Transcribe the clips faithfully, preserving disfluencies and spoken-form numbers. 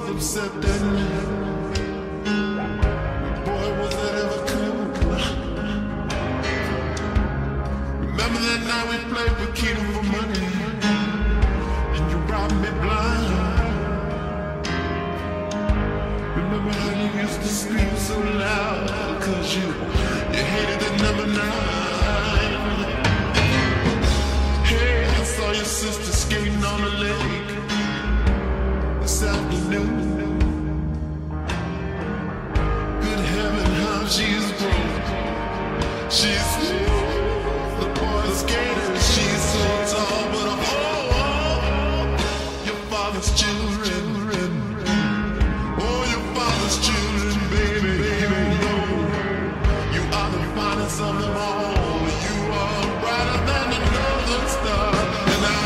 was upset that night. Boy, was that ever cool. Remember that night we played with Keaton for money, and you robbed me blind. Remember how you used to scream so loud, cause you, you hated the number nine. Hey, I saw your sister skating on the lake this afternoon. Good heaven, how she's grown. She's smooth, the boy skater. She's so tall, but oh, oh, your father's children. Oh, your father's children, baby, baby. No, you are the finest of them all. You are brighter than the northern star. And I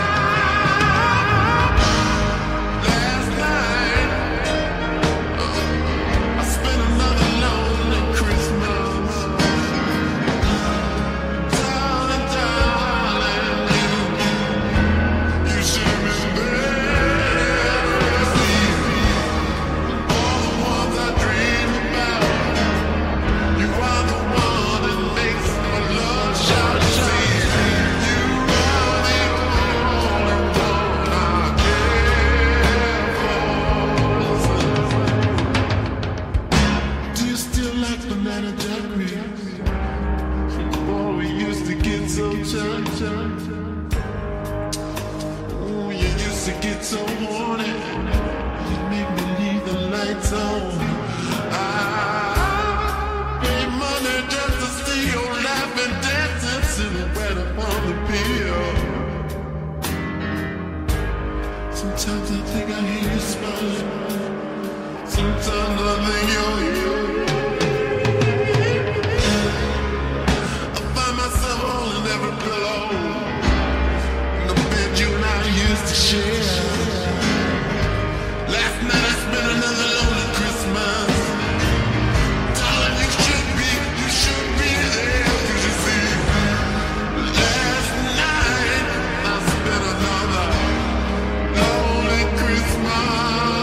sometimes I think I hear you smiling. Sometimes I think you're here. I find myself holding every pillow in the bed you and I used to share. Last night I spent another lonely Christmas. Darling, you should be, you should be there. 'Cause you see, last night I spent another lonely Christmas.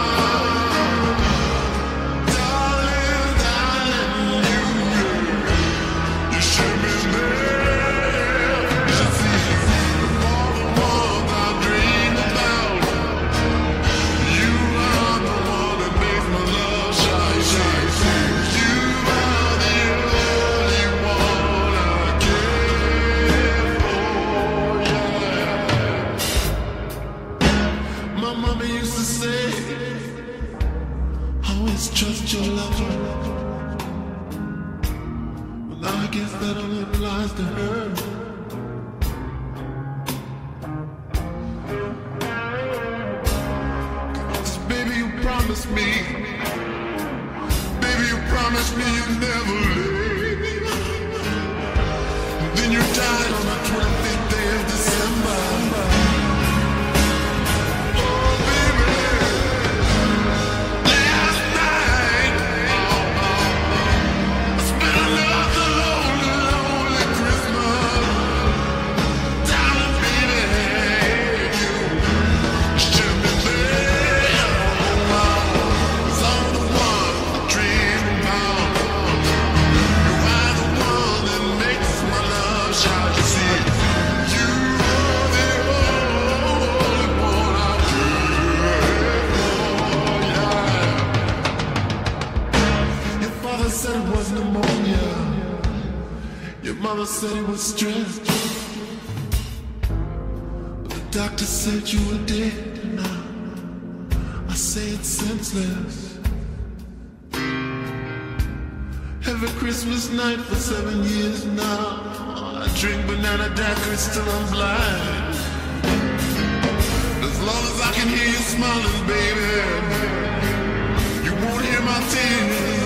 Darling, darling, you, you should be there. 'Cause you see, all the ones I dream about, you are the one that makes my love shine, shine, shine. You are the only one I care for, yeah. My mama used to say, always trust your lover. Well, I guess that only applies to her. 'Cause baby, you promised me, baby, you promised me you'd never leave. Then you died on the twenty-fifth day of December. Oh, baby, last night I spent another lonely, lonely Christmas. Darling, baby, you should be there. 'Cause I'm the one I dream about. You are the one that makes my love shine. You see, you are the only one I care for, yeah. Your father said it was pneumonia. Your mother said it was stress. But the doctor said you were dead. Now I say it's senseless. Every Christmas night for seven years now, I drink banana daiquiris till I'm blind. As long as I can hear you smiling, baby, you won't hear my tears.